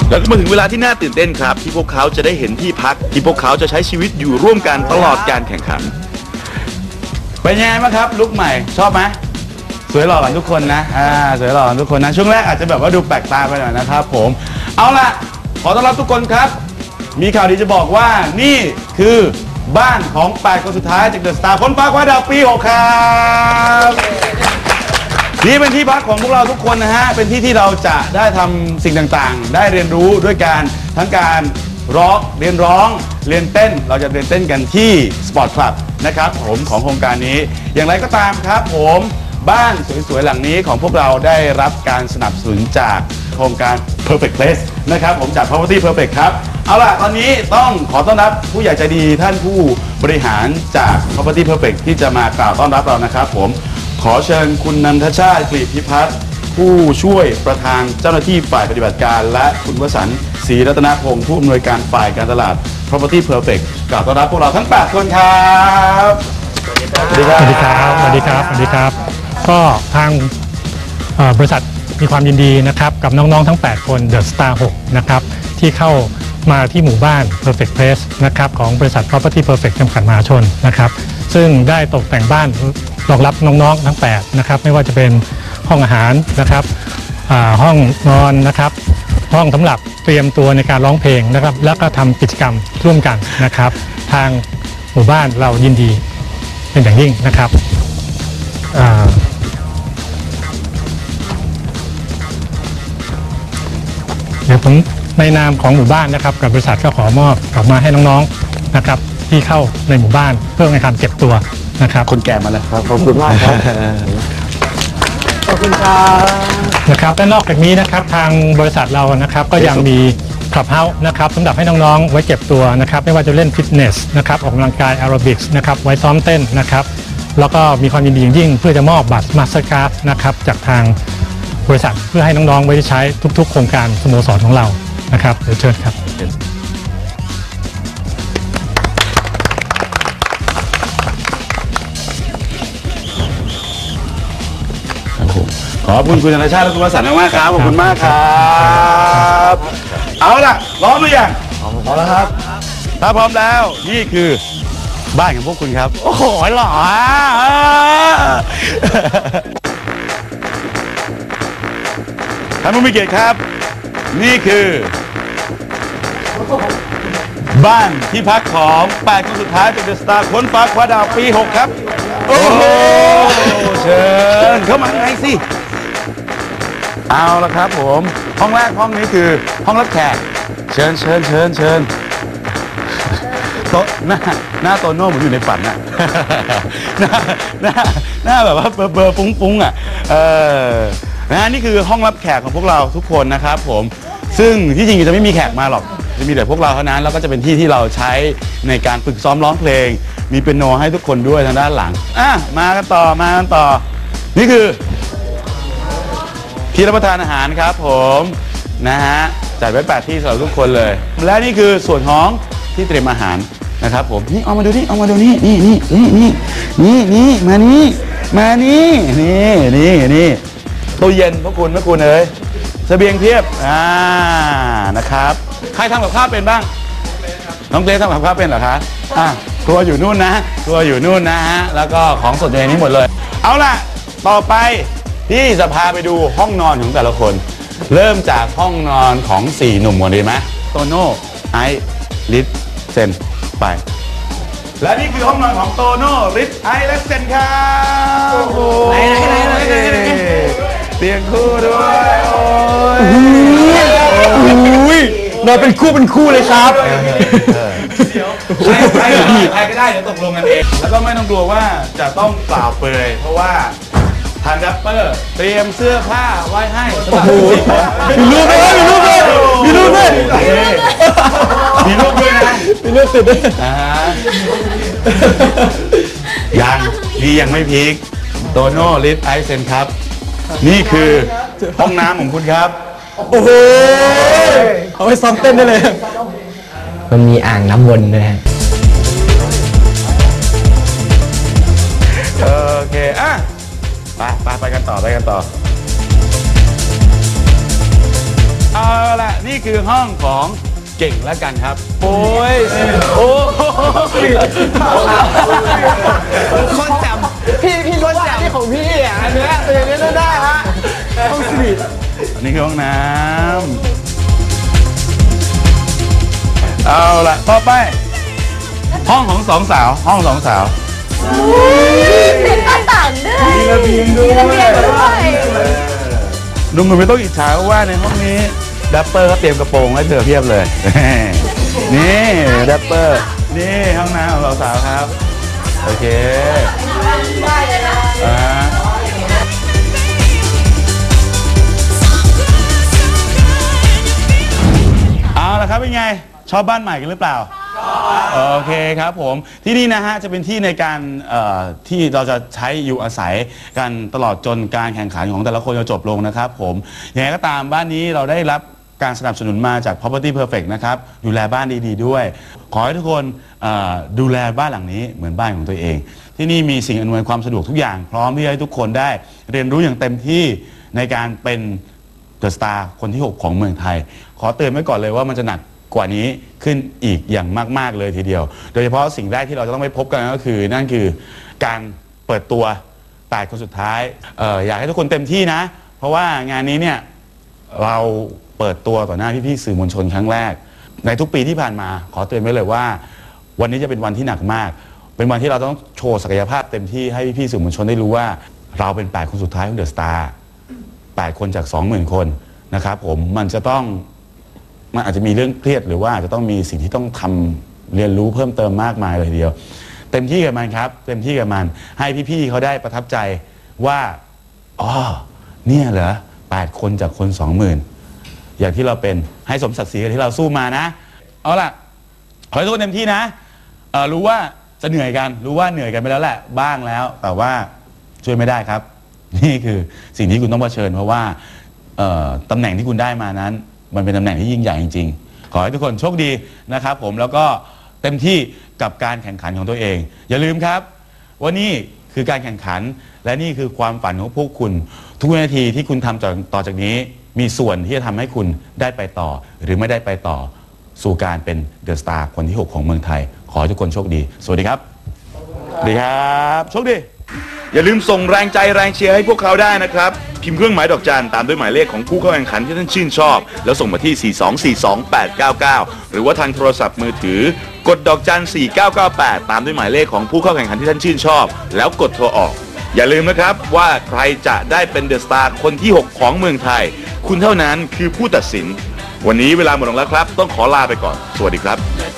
แล้วก็มาถึงเวลาที่น่าตื่นเต้นครับที่พวกเขาจะได้เห็นที่พักที่พวกเขาจะใช้ชีวิตอยู่ร่วมกันตลอดการแข่งขันเป็นยังไงบ้างครับลุคใหม่ชอบไหมสวยหล่อกันทุกคนนะสวยหล่อกันทุกคนนะช่วงแรกอาจจะแบบว่าดูแปลกตาไปหน่อยนะครับผมเอาล่ะขอต้อนรับทุกคนครับมีข่าวดีจะบอกว่านี่คือบ้านของ8คนสุดท้ายจากเดอะสตาร์คนฟ้าคว้าดาวปี6ครับนี่เป็นที่พักของพวกเราทุกคนนะฮะเป็นที่ที่เราจะได้ทำสิ่งต่างๆได้เรียนรู้ด้วยการทั้งการเรียนร้องเรียนเต้นเราจะเรียนเต้นกันที่สปอร์ตคลับนะครับผมของโครงการนี้อย่างไรก็ตามครับผมบ้านสวยๆหลังนี้ของพวกเราได้รับการสนับสนุนจากโครงการ Perfect Place นะครับผมจาก Property Perfect ครับเอาล่ะตอนนี้ต้องขอต้อนรับผู้ใหญ่ใจดีท่านผู้บริหารจาก Property Perfect ที่จะมากล่าวต้อนรับเรานะครับผมขอเชิญคุณนันทชาติกฤษพิพัฒน์ผู้ช่วยประธานเจ้าหน้าที่ฝ่ายปฏิบัติการและคุณวสันต์ศรีรัตนพงศ์ผู้อำนวยการฝ่ายการตลาด Property Perfect กล่าวต้อนรับพวกเราทั้ง8คนครับสวัสดีครับสวัสดีครับสวัสดีครับสวัสดีครับก็ทางบริษัทมีความยินดีนะครับกับน้องๆทั้ง8คนเดอะสตาร์6นะครับที่เข้ามาที่หมู่บ้าน Perfect Place นะครับของบริษัท Property Perfect จำกัดมหาชนนะครับซึ่งได้ตกแต่งบ้านรองรับน้องๆทั้ง8นะครับไม่ว่าจะเป็นห้องอาหารนะครับห้องนอนนะครับห้องสำหรับเตรียมตัวในการร้องเพลงนะครับแล้วก็ทำกิจกรรมร่วมกันนะครับทางหมู่บ้านเรายินดีเป็นอย่างยิ่งนะครับเดี๋ยวผมในนามของหมู่บ้านนะครับกับบริษัทก็ขอมอบออกมาให้น้องๆนะครับที่เข้าในหมู่บ้านเพื่อในการเก็บตัวนะครับคนแก่มาแล้วครับขอบคุณมากครับขอบคุณครับนะครับและนอกจากนี้นะครับทางบริษัทเรานะครับก็ยังมีคลับเฮาส์นะครับสำหรับให้น้องๆไว้เก็บตัวนะครับไม่ว่าจะเล่นฟิตเนสนะครับออกกำลังกายแอโรบิกส์นะครับไว้ซ้อมเต้นนะครับแล้วก็มีความยินดีอย่างยิ่งเพื่อจะมอบบัตรมาสเตอร์การ์ดนะครับจากทางบริษัทเพื่อให้น้องๆไว้ใช้ทุกๆโครงการสโมสรของเรานะครับเดี๋ยวเชิญครับขอบคุณคุณธนชาติและคุณวสันต์มากครับขอบคุณมากครับเอาล่ะพร้อมหรือยังพร้อมแล้วครับถ้าพร้อมแล้วนี่คือบ้านของพวกคุณครับโอ้โหหล่อท่านผู้มีเกียรติครับนี่คือบ้านที่พักของ8คนสุดท้ายจากเดอะสตาร์คนฟ้าคว้าดาวปี6ครับโอ้โหเชิญเข้ามาไงสิเอาละครับผมห้องแรกห้องนี้คือห้องรับแขกเชิญโต๊ะหน้าโตโน่เหมือนอยู่ในฝันน่ะหน้าแบบว่าเบอร์ฟุ้งอ่ะนี่คือห้องรับแขกของพวกเราทุกคนนะครับผมซึ่งที่จริงจะไม่มีแขกมาหรอกจะมีแต่พวกเราเท่านั้นแล้วก็จะเป็นที่ที่เราใช้ในการฝึกซ้อมร้องเพลงมีเปียโนให้ทุกคนด้วยทางด้านหลังมากันต่อนี่คือที่รับประทานอาหารครับผมนะฮะจัดไว้8ที่สำหรับทุกคนเลยและนี่คือส่วนของที่เตรียมอาหารนะครับผมนี่เอามาดูนี่นี่มานี่ตู้เย็นพวกคุณเอ้ยเสบียงเพียบนะครับใครทำกับข้าวเป็นบ้างน้องเกรซทำกับข้าวเป็นเหรอคะครัวอยู่นู่นนะฮะแล้วก็ของสดอยู่ในนี้หมดเลยเอาล่ะต่อไปที่จะพาไปดูห้องนอนของแต่ละคนเริ่มจากห้องนอนของ4หนุ่มก่อนดีไหมโตโน่ไอซ์ลิศเซนไปและนี่คือห้องนอนของโตโน่ลิศไอซ์และเซนครับไหนเตียงคู่ด้วยโอ้ยนอนเป็นคู่เลยครับใครก็ได้เดี๋ยวตกลงกันเองแล้วก็ไม่ต้องกลัวว่าจะต้องเปล่าเปลือยเพราะว่าทางแรปเปอร์เตรียมเสื้อผ้าไว้ให้สำหรับมีรูปด้วยนะมีรูปด้วยนะมีรูปติดด้วยยังไม่พีคโตโน่ลิศไอซ์เซนครับนี่คือห้องน้ำของคุณครับโอ้โหเอาไปซ้อมเต้นได้เลยมันมีอ่างน้ำวนด้วยฮะโอเคไปกันต่อเอาละนี่คือห้องของเก่งแล้วกันครับโอ้ยโอ้คนจำพี่รู้ว่านี่ของพี่อ่ะอันเนี้ยเป็นอย่างนี้ได้ฮะห้องสวีทอันนี้คือห้องน้ำเอาละต่อไปห้องของสองสาวห้องสองสาวติดหน้าต่างด้วยมีระเบียงด้วยมีระเบียงด้วยลุงหนูไม่ต้องอิจฉาเพราะว่าในห้องนี้แรปเปอร์ก็เตรียมกระโปรงไว้เธอเพียบเลย นี่แรปเปอร์นี่ห้องน้ำของสาวๆครับโอเคเอาละครับเป็นไงชอบบ้านใหม่กันหรือเปล่าโอเคครับผมที่นี่นะฮะจะเป็นที่ในการที่เราจะใช้อยู่อาศัยกันตลอดจนการแข่งขันของแต่ละคนจะจบลงนะครับผมยังไงก็ตามบ้านนี้เราได้รับการสนับสนุนมาจาก Property Perfect นะครับดูแลบ้านดีๆด้วยขอให้ทุกคนดูแลบ้านหลังนี้เหมือนบ้านของตัวเองที่นี่มีสิ่งอำนวยความสะดวกทุกอย่างพร้อมที่ให้ทุกคนได้เรียนรู้อย่างเต็มที่ในการเป็นเดอะสตาร์คนที่ 6 ของเมืองไทยขอเตือนไว้ก่อนเลยว่ามันจะหนักกว่านี้ขึ้นอีกอย่างมากๆเลยทีเดียวโดยเฉพาะสิ่งแรกที่เราจะต้องไปพบกันก็คือนั่นคือการเปิดตัว8คนสุดท้ายอยากให้ทุกคนเต็มที่นะเพราะว่างานนี้เนี่ยเราเปิดตัวต่อหน้าพี่ๆสื่อมวลชนครั้งแรกในทุกปีที่ผ่านมาขอเตือนไว้เลยว่าวันนี้จะเป็นวันที่หนักมากเป็นวันที่เราต้องโชว์ศักยภาพเต็มที่ให้พี่ๆสื่อมวลชนได้รู้ว่าเราเป็น8คนสุดท้ายของเดอะสตาร์8คนจาก 20,000 คนนะครับผมมันอาจจะมีเรื่องเครียดหรือว่าอาจจะต้องมีสิ่งที่ต้องทำเรียนรู้เพิ่มเติมมากมายเลยทีเดียวเต็มที่กับมันครับเต็มที่กับมันให้พี่ๆเขาได้ประทับใจว่าอ๋อเนี่ยเหรอ8คนจากคน 20,000 อย่างที่เราเป็นให้สมศักดิ์ศรีกับที่เราสู้มานะเอาล่ะขอให้ทุกคนเต็มที่นะรู้ว่าจะเหนื่อยกันรู้ว่าเหนื่อยกันไปแล้วแหละบ้างแล้วแต่ว่าช่วยไม่ได้ครับนี่คือสิ่งที่คุณต้องเผชิญเพราะว่าตำแหน่งที่คุณได้มานั้นมันเป็นตำแหน่งที่ยิ่งใหญ่จริงๆขอให้ทุกคนโชคดีนะครับผมแล้วก็เต็มที่กับการแข่งขันของตัวเองอย่าลืมครับว่านี่คือการแข่งขันและนี่คือความฝันของพวกคุณทุกวินาทีที่คุณทำต่อจากนี้มีส่วนที่จะทำให้คุณได้ไปต่อหรือไม่ได้ไปต่อสู่การเป็นเดอะสตาร์คนที่ 6 ของเมืองไทยขอให้ทุกคนโชคดีสวัสดีครับสวัสดีครับโชคดีอย่าลืมส่งแรงใจแรงเชียร์ให้พวกเขาได้นะครับพิมพ์เครื่องหมายดอกจันตามด้วยหมายเลขของผู้เข้าแข่งขันที่ท่านชื่นชอบแล้วส่งมาที่ 4242899 หรือว่าทางโทรศัพท์มือถือกดดอกจัน 4998 ตามด้วยหมายเลขของผู้เข้าแข่งขันที่ท่านชื่นชอบแล้วกดโทรออกอย่าลืมนะครับว่าใครจะได้เป็นเดอะสตาร์คนที่ 6 ของเมืองไทยคุณเท่านั้นคือผู้ตัดสินวันนี้เวลาหมดลงแล้วครับต้องขอลาไปก่อนสวัสดีครับ